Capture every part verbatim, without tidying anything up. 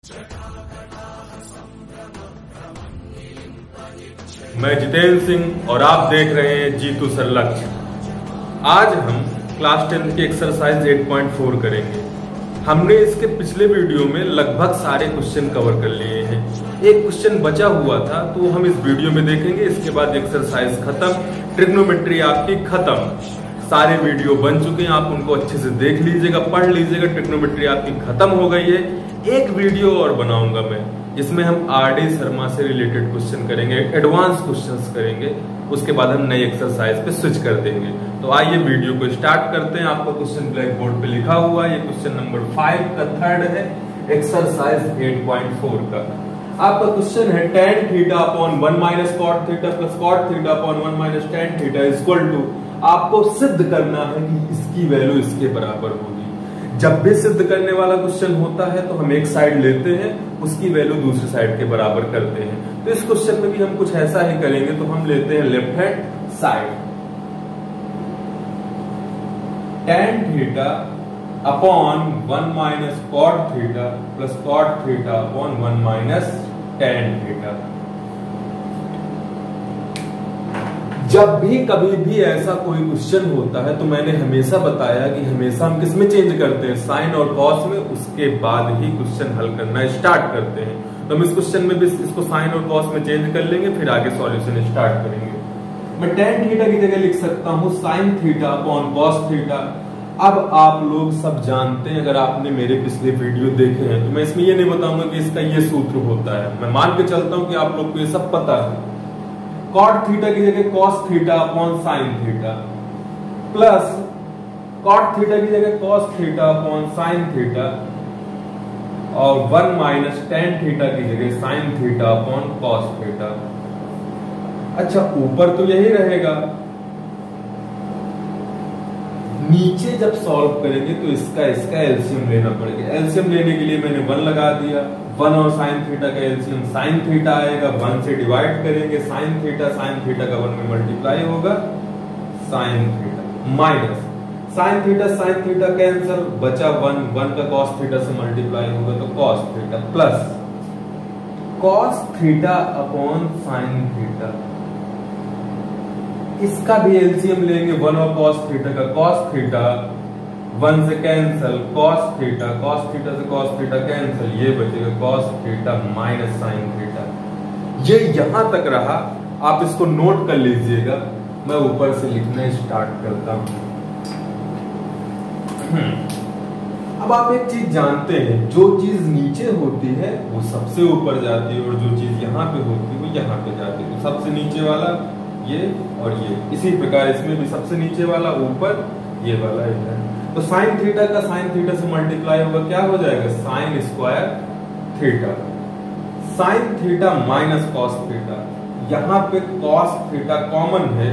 मैं जितेंद्र सिंह और आप देख रहे हैं जीतू सर लक्ष्य। आज हम क्लास टेंथ की एक्सरसाइज आठ पॉइंट चार करेंगे। हमने इसके पिछले वीडियो में लगभग सारे क्वेश्चन कवर कर लिए हैं। एक क्वेश्चन बचा हुआ था तो हम इस वीडियो में देखेंगे। इसके बाद एक्सरसाइज खत्म, ट्रिग्नोमेट्री आपकी खत्म। सारे वीडियो बन चुके हैं, आप उनको अच्छे से देख लीजिएगा, पढ़ लीजिएगा। ट्रिग्नोमेट्री आपकी खत्म हो गई है। एक वीडियो और बनाऊंगा मैं जिसमें हम आर डी शर्मा से रिलेटेड क्वेश्चन करेंगे, एडवांस क्वेश्चंस करेंगे। उसके बाद हम नई एक्सरसाइज पे स्विच कर देंगे। तो आइए वीडियो को स्टार्ट करते हैं। आपका क्वेश्चन ब्लैक बोर्ड पे लिखा हुआ है। ये क्वेश्चन नंबर फाइव का थर्ड है, एक्सरसाइज आठ पॉइंट चार का। आपका क्वेश्चन है tan theta upon one minus cot theta plus cot theta upon one minus tan theta is equal to. आपको सिद्ध करना है कि इसकी वैल्यू इसके बराबर होगी। जब भी सिद्ध करने वाला क्वेश्चन होता है तो हम एक साइड लेते हैं, उसकी वैल्यू दूसरी साइड के बराबर करते हैं। तो इस क्वेश्चन में भी हम कुछ ऐसा ही करेंगे। तो हम लेते हैं left hand side, tan theta upon one minus cot theta plus cot theta upon one minus tan theta. जब भी कभी भी ऐसा कोई क्वेश्चन होता है तो मैंने हमेशा बताया कि हमेशा हम किस में चेंज करते हैं, साइन और कॉस में। उसके बाद ही क्वेश्चन हल करना स्टार्ट करते हैं। तो हम इस क्वेश्चन में भी इसको साइन और कॉस में चेंज कर लेंगे, फिर आगे सॉल्यूशन स्टार्ट करेंगे। मैं टेन थीटा की जगह लिख सकता हूं sine theta upon cos theta. अब आप लोग सब जानते हैं, अगर आपने मेरे पिछले वीडियो देखे हैं तो मैं इसमें ये नहीं बताऊंगा कि इसका ये सूत्र होता है। मैं मान के चलता हूं कि आप लोग को ये सब पता है। कॉट थीटा की जगह cos theta upon sine theta plus cot theta की जगह cos theta upon sine theta और वन माइनस टेन थीटा की जगह sine theta upon cos theta. अच्छा, ऊपर तो यही रहेगा। नीचे जब सॉल्व करेंगे तो इसका इसका एलसीएम लेना पड़ेगा। एलसीएम लेने के लिए मैंने वन लगा दिया। वन और साइन थीटा का एलसीएम साइन थीटा आएगा। वन से डिवाइड करेंगे, साइन थीटा साइन थीटा का वन में मल्टीप्लाई होगा, sine theta minus sine theta sine theta cancel, बचा वन। वन का कॉस थीटा से मल्टीप्लाई होगा तो cos theta plus cos theta upon sine theta. इसका भी एलसीएम लेंगे, वन और कॉस थीटा का कॉस थीटा, वन से cancel, cos theta, cos theta से कॉस थीटा कैंसिल, ये बचेगा cos theta minus sine theta. ये यहां तक रहा, आप इसको नोट कर लीजिएगा। मैं ऊपर से लिखना स्टार्ट करता हूं। अब आप एक चीज जानते हैं, जो चीज नीचे होती है वो सबसे ऊपर जाती है और जो चीज यहाँ पे होती है वो यहाँ पे जाती है। तो सबसे नीचे वाला ये और ये, इसी प्रकार इसमें भी सबसे नीचे वाला ऊपर, ये वाला इधर। तो साइन थीटा का साइन थीटा से मल्टीप्लाई होगा, क्या हो जाएगा sine square theta. Sine theta minus cos theta, यहां पे कॉस थीटा कॉमन है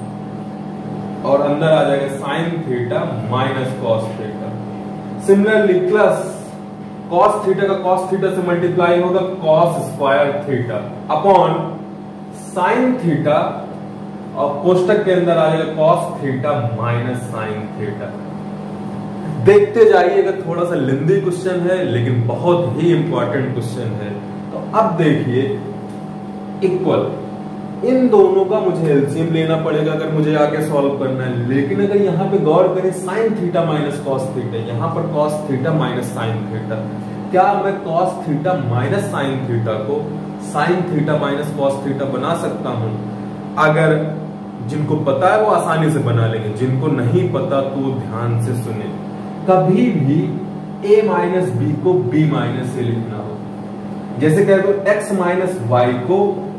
और अंदर आ जाएगा sine theta minus cos theta. Similarly plus cos theta का कॉस थीटा से मल्टीप्लाई होगा, cos square theta upon sine theta और कोष्टक के अंदर आ जाएगा cos theta minus sine theta. देखते जाइएगा, थोड़ा सा लेंदी क्वेश्चन है लेकिन बहुत ही इंपॉर्टेंट क्वेश्चन है। तो अब देखिए, इक्वल इन दोनों का मुझे एलसीएम लेना पड़ेगा अगर मुझे आगे सॉल्व करना है। लेकिन अगर यहाँ पे गौर करें, sine theta minus cos theta, यहाँ पर cos theta minus sine theta. क्या मैं cos theta minus sine theta को sine theta minus cos theta बना सकता हूं? अगर जिनको पता है वो आसानी से बना लेंगे, जिनको नहीं पता तो ध्यान से सुने। कभी भी a माइनस बी को b माइनस से लिखना हो, जैसे कह दो x माइनस वाई को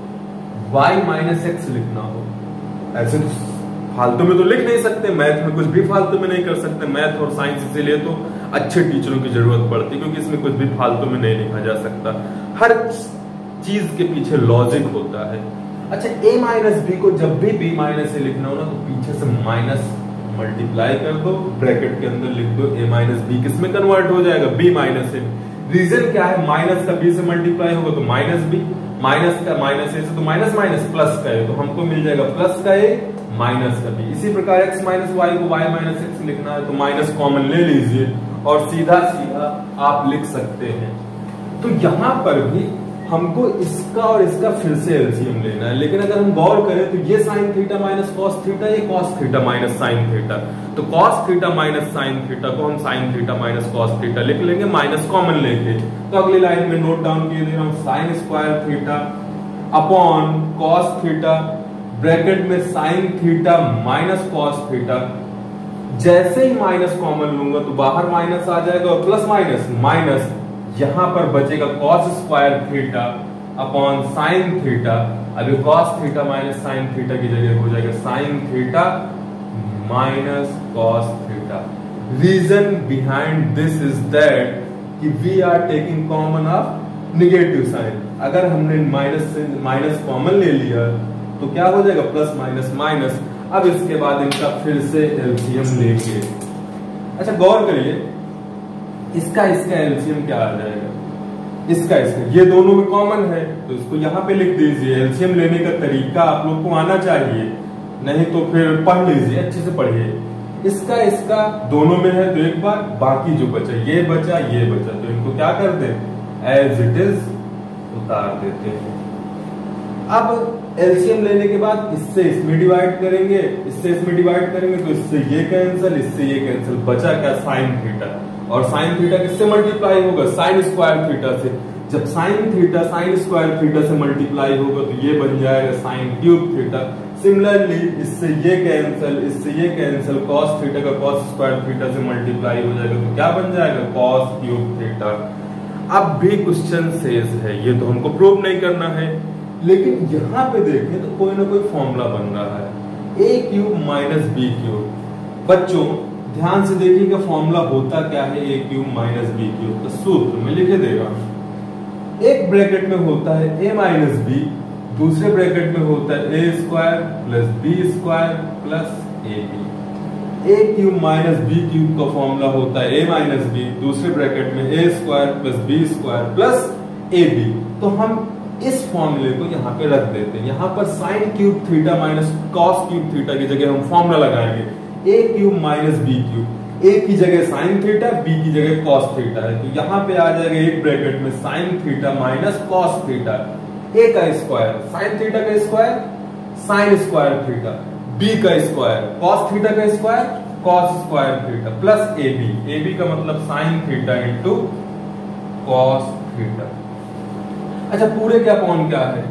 y माइनस एक्स लिखना हो। ऐसे तो फालतू में तो लिख नहीं सकते, मैथ में कुछ भी फालतू में नहीं कर सकते। मैथ और साइंस इसीलिए तो अच्छे टीचरों की जरूरत पड़ती है, क्योंकि इसमें कुछ भी फालतू में नहीं लिखा जा सकता। हर चीज के पीछे लॉजिक होता है। अच्छा, a माइनस बी को जब भी b माइनस से लिखना हो ना तो पीछे से माइनस मल्टीप्लाई कर दो, ब्रैकेट के अंदर लिख दो a माइनस बी, किसमें कन्वर्ट हो जाएगा b माइनस ए। रीजन क्या है, माइनस का b से मल्टीप्लाई होगा तो माइनस b, माइनस का माइनस ए से तो माइनस माइनस प्लस का ए, तो हमको मिल जाएगा प्लस का ए माइनस का b। इसी प्रकार x माइनस वाई को y माइनस एक्स लिखना है तो माइनस कॉमन ले लीजिए और सीधा सीधा आप लिख सकते हैं तो यहाँ पर भी हमको इसका और इसका फिर से एलसीएम लेना है, लेकिन अगर हम गौर करें तो ये sine theta minus cos theta, ये cos theta minus sine theta, तो cos theta minus sine theta को हम sine theta minus cos theta लिख लेंगे माइनस कॉमन लेके। तो अगली लाइन में नोट डाउन किए दे रहा हूं sine square theta upon cos theta bracket में sine theta minus cos theta. जैसे ही माइनस कॉमन लूंगा तो बाहर माइनस आ जाएगा और प्लस माइनस माइनस, यहां पर बचेगा cos square theta upon sine theta. अभी cos theta minus sine theta की जगह हो जाएगा sine theta minus cos theta. Reason behind this is that कि we are taking common of negative sign. अगर हमने माइनस से माइनस कॉमन ले लिया तो क्या हो जाएगा प्लस माइनस माइनस। अब इसके बाद इनका फिर से एलसीएम लेंगे। अच्छा गौर करिए, इसका इसका एलसीएम क्या आ जाएगा, इसका इसका, ये दोनों में कॉमन है तो इसको यहाँ पे लिख दीजिए। एलसीएम लेने का तरीका आप लोग को आना चाहिए, नहीं तो फिर पढ़ लीजिए, अच्छे से पढ़िए। इसका इसका दोनों में है तो एक बार, बाकी जो बचा ये बचा ये बचा, तो इनको क्या कर दे एज इट इज उतार देते हैं। अब एलसीएम लेने के बाद इससे इसमें डिवाइड करेंगे, इससे इसमें डिवाइड करेंगे तो इससे ये कैंसिल, इससे ये कैंसिल, बचा क्या साइन थीटा। और साइन थीटा किससे मल्टीप्लाई होगा साइन स्क्वायर थीटा से। जब sine theta sine square theta से मल्टीप्लाई होगा तो ये बन जाएगा साइन क्यूब थीटा। सिमिलरली इससे ये कैंसिल, इससे ये कैंसिल, कॉस थीटा का कॉस स्क्वायर थीटा से मल्टीप्लाई हो जाएगा तो क्या बन जाएगा कॉस क्यूब थीटा। अब भी क्वेश्चन शेष है, ये तो हमको प्रूव नहीं करना है, लेकिन यहाँ पे देखें तो कोई ना कोई फॉर्मूला बन रहा है A cube minus B cube. बच्चों ध्यान से देखिएगा फॉर्मूला होता क्या है A cube minus B cube. तो सूत्र में लिखे देगा, एक ब्रैकेट में होता है ए माइनस बी, दूसरे ब्रैकेट में होता है A square plus B square plus A B. A cube minus B cube का फॉर्मूला होता है ए माइनस बी, दूसरे ब्रैकेट में A square plus B square plus A B. तो हम इस फॉर्मूले को यहाँ पे रख देते हैं। यहाँ पर sine cube theta minus cos cube theta की जगह हम फॉर्मूला लगाएंगे A cube minus B cube. A की जगह साइन थीटा, बी की जगह कॉस थीटा है, तो यहाँ पे आ जाएगा एक ब्रैकेट में sine theta minus cos theta. A का स्क्वायर साइन थीटा का square sine square theta, B का स्क्वायर कॉस थीटा का square cos square theta plus A B. A B का मतलब sine theta into cos theta. अच्छा पूरे क्या upon क्या है,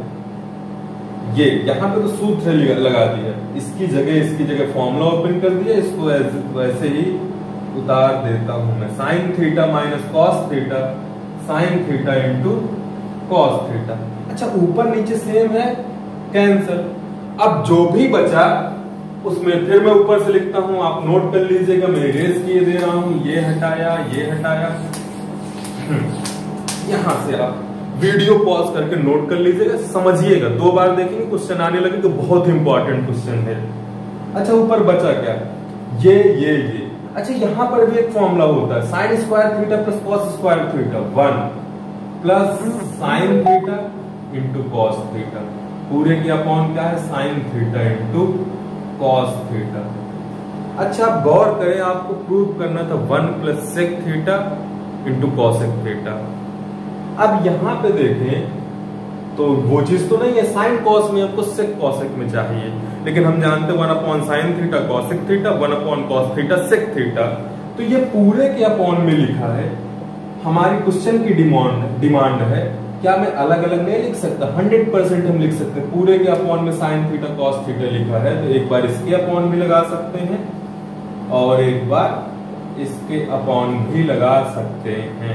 ये यहाँ पे तो सूत्र लगा दिया, इसकी जगह इसकी जगह फॉर्मूला ओपन कर दिया, इसको वैसे ही उतार देता हूं मैं। Sine theta minus cos theta sine theta into cos theta. अच्छा ऊपर नीचे सेम है, कैंसल। अब जो भी बचा उसमें फिर मैं ऊपर से लिखता हूं, आप नोट कर लीजिएगा, मैं इरेज किए दे रहा हूं। ये हटाया ये हटाया, यहां से आप वीडियो पॉज करके नोट कर लीजिएगा, समझिएगा, दो बार देखेंगे क्वेश्चन आने लगे तो बहुत इंपॉर्टेंट क्वेश्चन है। अच्छा ऊपर बचा क्या, ये ये ये। अच्छा यहाँ पर भी एक फॉर्मूला होता है sine square theta plus cos square theta, one plus sine theta into cos theta. पूरे की अपॉन क्या है sine theta into cos theta. अच्छा आप गौर करें, आपको प्रूव करना था one plus sec theta into cosec theta. अब यहां पे देखें तो वो चीज तो नहीं है, साइन कॉस में आपको सेक कॉसेक में चाहिए, लेकिन हम जानते हैं one upon sine theta cosec theta, one upon cos theta sec theta. तो ये पूरे के अपॉन में लिखा है, हमारी क्वेश्चन की डिमांड डिमांड है, क्या मैं अलग अलग नहीं लिख सकता, हंड्रेड परसेंट हम लिख सकते हैं। पूरे के अपॉन में साइन थीटा कॉस थीटा लिखा है तो एक बार इसके अपॉन भी लगा सकते हैं और एक बार इसके अपॉन भी लगा सकते हैं।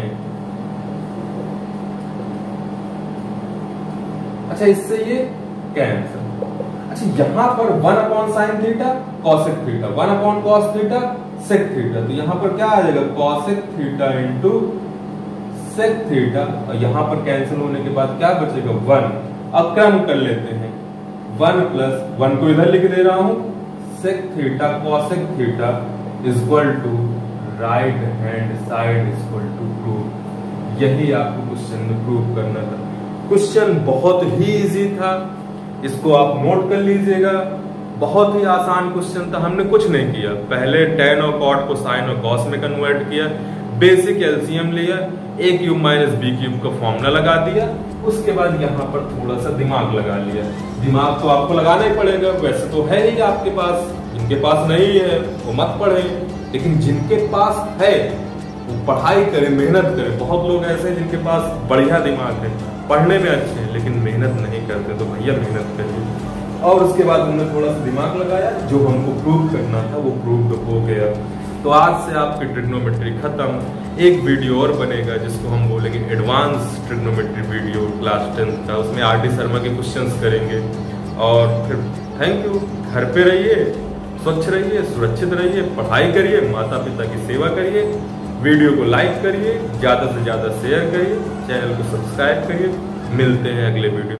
अच्छा इससे ये कैंसिल। अच्छा यहाँ पर one upon sine theta cosec theta, one upon cos theta sec theta, तो यहाँ पर क्या आ जाएगा cosec theta into sec theta, और यहाँ पर कैंसिल होने के बाद क्या बचेगा वन। अब क्रम कर लेते हैं, वन प्लस वन को इधर लिख दे रहा हूं, sec theta cosec theta equal to right hand side equal to prove. यही आपको क्वेश्चन में प्रूव करना था। क्वेश्चन बहुत ही इजी था, इसको आप नोट कर लीजिएगा, बहुत ही आसान क्वेश्चन था। हमने कुछ नहीं किया, पहले टेन और कॉट को साइन और कॉस में कन्वर्ट किया, बेसिक एलसीएम लिया, A cube minus B cube का फॉर्मूला लगा दिया, उसके बाद यहाँ पर थोड़ा सा दिमाग लगा लिया। दिमाग तो आपको लगाना ही पड़ेगा, वैसे तो है ही आपके पास, जिनके पास नहीं है वो मत पढ़े, लेकिन जिनके पास है वो पढ़ाई करे, मेहनत करे। बहुत लोग ऐसे हैं जिनके पास बढ़िया दिमाग है, पढ़ने में अच्छे हैं, लेकिन मेहनत नहीं करते, तो भैया मेहनत करिए। और उसके बाद हमने थोड़ा सा दिमाग लगाया, जो हमको प्रूव करना था वो प्रूव हो गया। तो आज से आपकी ट्रिग्नोमेट्री खत्म। एक वीडियो और बनेगा जिसको हम बोलेंगे advance trigonometry video class tenth का, उसमें आर डी शर्मा के क्वेश्चंस करेंगे। और फिर थैंक यू, घर पे रहिए, स्वच्छ रहिए, सुरक्षित रहिए, पढ़ाई करिए, माता पिता की सेवा करिए, वीडियो को लाइक करिए, ज़्यादा से ज़्यादा शेयर करिए, चैनल को सब्सक्राइब करिए। मिलते हैं अगले वीडियो।